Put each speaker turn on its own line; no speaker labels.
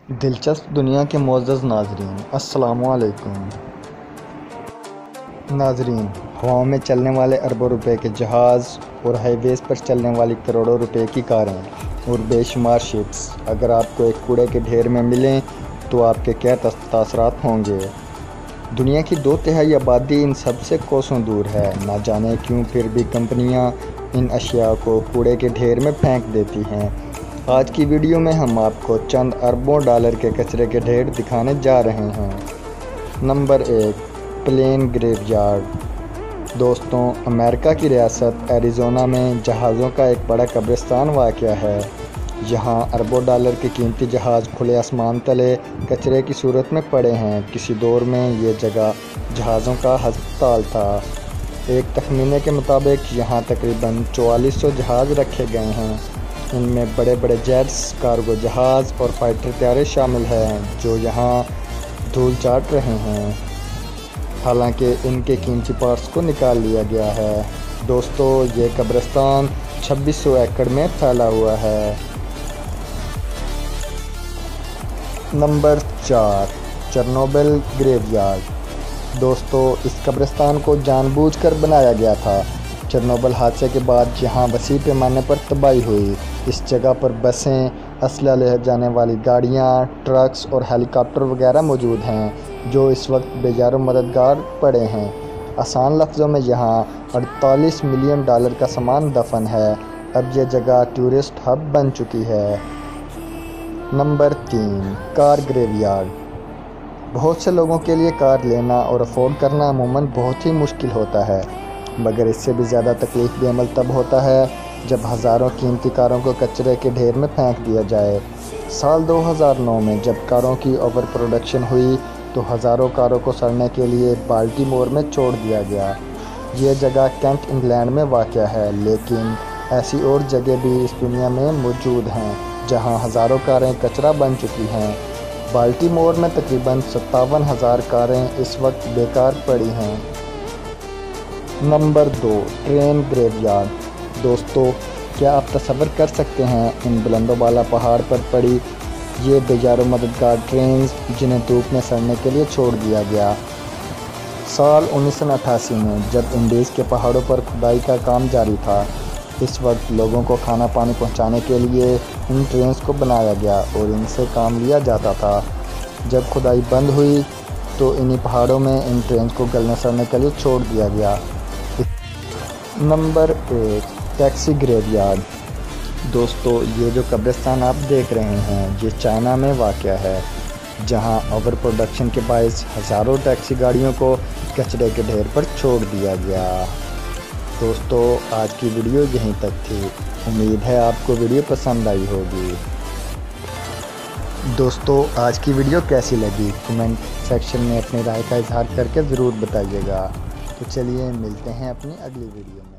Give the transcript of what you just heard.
दिलचस्प दुनिया के मुअज़्ज़ज़ नाज़रीन, अस्सलामु अलैकुम। नाज़रीन, हवाओं में चलने वाले अरबों रुपए के जहाज़ और हाईवेज़ पर चलने वाली करोड़ों रुपए की कारें और बेशुमार शिप्स अगर आपको एक कूड़े के ढेर में मिलें तो आपके क्या तासरात होंगे। दुनिया की 2/3 आबादी इन सब से कोसों दूर है। ना जाने क्यों फिर भी कंपनियां इन अशिया को कूड़े के ढेर में फेंक देती हैं। आज की वीडियो में हम आपको चंद अरबों डॉलर के कचरे के ढेर दिखाने जा रहे हैं। Number 1, plane graveyard. दोस्तों, अमेरिका की रियासत एरिज़ोना में जहाज़ों का एक बड़ा कब्रिस्तान वाक़या है। यहाँ अरबों डॉलर के कीमती जहाज़ खुले आसमान तले कचरे की सूरत में पड़े हैं। किसी दौर में ये जगह जहाज़ों का हस्पताल था। एक तखमीने के मुताबिक यहाँ तकरीबन 4400 जहाज़ रखे गए हैं। इनमें बड़े बड़े जेट्स, कार्गो जहाज़ और फाइटर तैयारे शामिल हैं जो यहाँ धूल चाट रहे हैं। हालांकि इनके कीमती पार्ट्स को निकाल लिया गया है। दोस्तों, ये कब्रिस्तान 2600 एकड़ में फैला हुआ है। Number 4, Chernobyl graveyard. दोस्तों, इस कब्रिस्तान को जानबूझकर बनाया गया था। चेरनोबिल हादसे के बाद यहाँ वसी पैमाने पर तबाही हुई। इस जगह पर बसें, असला ले जाने वाली गाड़ियाँ, ट्रक्स और हेलीकॉप्टर वगैरह मौजूद हैं जो इस वक्त बेजारो मददगार पड़े हैं। आसान लफ्ज़ों में यहाँ 48 मिलियन डॉलर का सामान दफन है। अब यह जगह टूरिस्ट हब बन चुकी है। Number 3, car graveyard. बहुत से लोगों के लिए कार लेना और अफोर्ड करना अमूमन बहुत ही मुश्किल होता है, मगर इससे भी ज़्यादा तकलीफ भी अमल तब होता है जब हज़ारों कीमती कारों को कचरे के ढेर में फेंक दिया जाए। साल 2009 में जब कारों की ओवर प्रोडक्शन हुई तो हज़ारों कारों को सड़ने के लिए बाल्टीमोर में छोड़ दिया गया। यह जगह कैंट, इंग्लैंड में वाक़या है, लेकिन ऐसी और जगह भी इस दुनिया में मौजूद हैं जहां हज़ारों कारें कचरा बन चुकी हैं। बाल्टीमोर में तकरीबन 57,000 कारें इस वक्त बेकार पड़ी हैं। Number 2, train graveyard. दोस्तों, क्या आप तसव्वुर कर सकते हैं इन बुलंदों वाला पहाड़ पर पड़ी ये बेजारो मददगार ट्रेन्स जिन्हें धूप में सड़ने के लिए छोड़ दिया गया। साल 1988 में जब इंडीज़ के पहाड़ों पर खुदाई का काम जारी था, इस वक्त लोगों को खाना पानी पहुंचाने के लिए इन ट्रेन्स को बनाया गया और इनसे काम लिया जाता था। जब खुदाई बंद हुई तो इन्हीं पहाड़ों में इन ट्रेन्स को गलने सड़ने के लिए छोड़ दिया गया। Number 1, taxi graveyard. दोस्तों, ये जो कब्रिस्तान आप देख रहे हैं ये चाइना में वाक़या है, जहां ओवर प्रोडक्शन के बायस हज़ारों टैक्सी गाड़ियों को कचरे के ढेर पर छोड़ दिया गया। दोस्तों, आज की वीडियो यहीं तक थी। उम्मीद है आपको वीडियो पसंद आई होगी। दोस्तों, आज की वीडियो कैसी लगी कमेंट सेक्शन में अपनी राय का इजहार करके ज़रूर बताइएगा। तो चलिए मिलते हैं अपनी अगली वीडियो में।